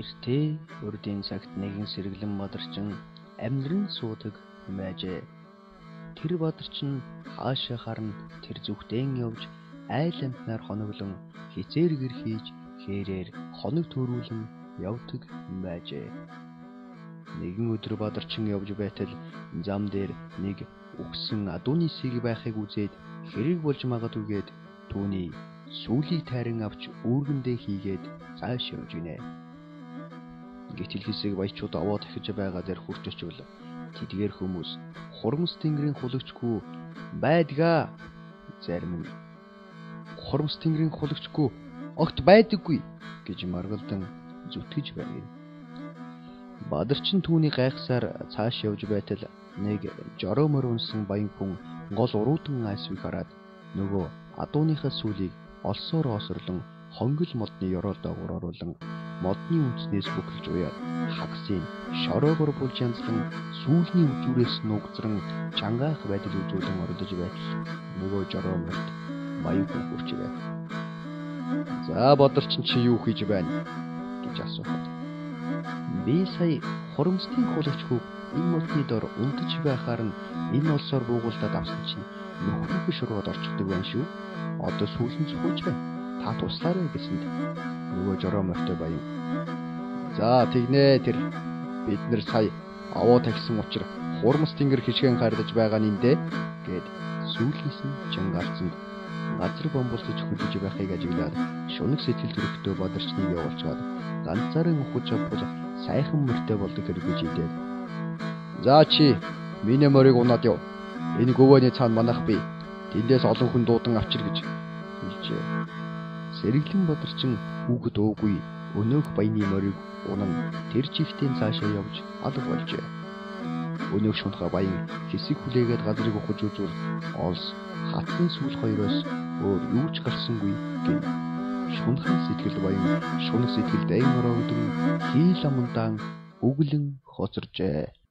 Эртээ урдын цагт нэгэн сэргэлэн бадарчин амьдран суудаг байжээ. Тэр бадарчин хаашаа харна тэр зүгтэн явж айл амтнаар хоноглон хизээр гэр хийж хээрээр хоног төрүүлэн явдаг байжээ. Нэгэн өдөр бадарчин явж байтал зам дээр нэг үхсэн адууны сийг байхыг үзээд хэрэг болж магадгүйгээд түүний сүүлийг тайран авч үүргэндээ хийгээд цааш явж гинэ. Гэтэл хэсэг баячууд аваа дахиж байгаа дээр хурж очивол тэдгээр хүмүүс хурамс тэнгэрийн хулагчгүй байдгаа. Зарим нь хурамс тэнгэрийн хулагчгүй огт байдаггүй гэж маргалдан зүтгэж байна. Бадарчин түүний гайхсаар цааш явж байтал нэг жороомор унсан баян хүн гол уруудан айсвыг хараад нөгөө адууныхаа сүлийг олсоор осорлон хонгил модны ёроолдоогоор оруулан модны үнснээс бүхэлж уяад хагасын шороогоор булж янзлан сүүлний үзүүрээс нуугзран чангаах байдал үзүүлэн оролдож байтал нөгөө жорооморд баян хүн хурч ирээд "За бадарчин чи юу хийж байна?" гэж асуухад "Би сая хурамстын хулагчгүй энэ модны дор унтаж байхаар нь энэ олсоор буугуулдаад авсан чинь нөхрөг шургууд орчихдаг байна шүү. Одоо сүүлэн зүхэж байна. Та туслаарай" гэсэнд нөгөө жороомортой баян "За тэгнэ тэр бид нэр сая аваа тагсан учраас хурамс тэнгэр хишгэн харлаж байгаа нэмдэ" гэд сүүлнээс нь чангаалцсан газар бомболдож хөлөж байхыг ажиглаад шунаг сэтгэл төрөхтэй бадарчныг явуулчаад ганцаараа ухаж авбал сайхан мөртэй болдог хэрэг гэж хэлээд "За чи миний морийг унаад яв. Энэ гөвөөний цаана манайх бий. Тэндээс олон хүн дуудан авчир" гэж хэлжээ. Сэргэлэн бадарчин үг дуугүй өнөөх баяны морийг унан тэр чигтийн цаашаа явж алга болжээ. Өнөөх шунхаа баян хэсэг хүлээгээд газрыг ухаж үзвэл олс хатны сүүл хоёроос өөр юу ч гарсангүй гэв. Шунхаа сэтгэл баян шунаг сэтгэл дайн ороогдсон хийл амандаан өглөн хоцоржээ.